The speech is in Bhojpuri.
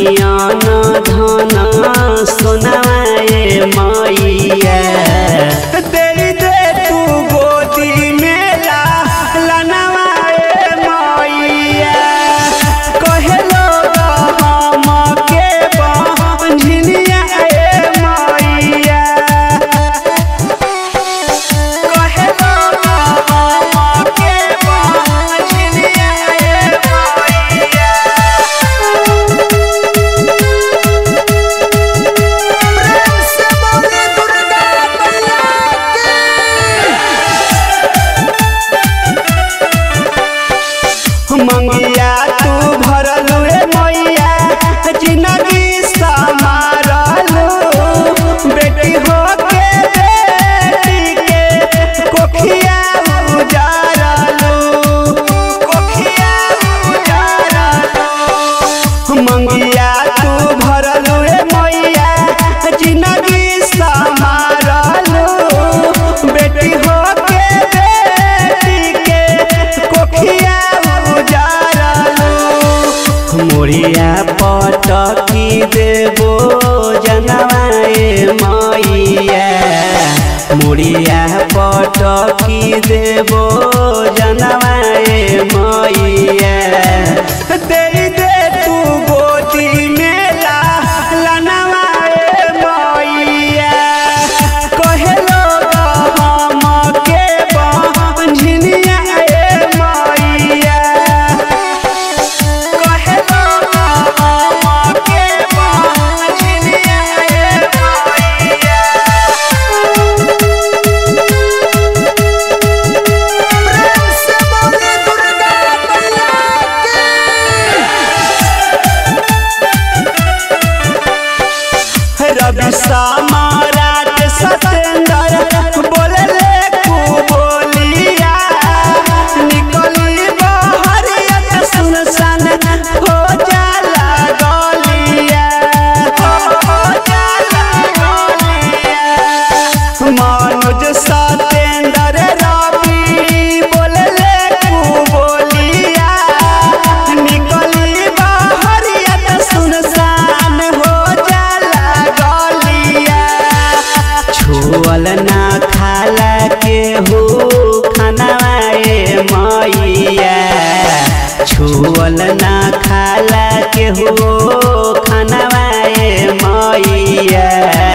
नियन धन सोनाए मैया तेरी दे तू गोदी में लनवाए मैया कहे लोग हम के बंझनिया मैया कहे लोग हम के बंझनिया मैया। मंगिया तू भरलू मैया जिंदगी संवारलू बेटी हो के बेटी के कोखिया उजारलू कोखिया उजारलू मंगिया तू भरलू मैया जिंदगी संवारलू बेटी हो के बेटी के कोखिया मोरिया पटकी देबो जनवाए मैया मोरिया पटकी देबो जनवाए मैया तेरी दे तू गोदी में लनवाए मैया कहे लोग हम के बंझनिया मैया रवि सम्राट सतेंद्र बोले कु बोलिया निकली बहरिया सुनसान हो जाला गलिया हो जाला गलिया मनोज सतेंद्र रवि बोले कु बोलिया निकली बहरिया सुनसान हो छुअल ना खाला के हो खानाए मैया छुअल ना खाला के हो खानाए मैया।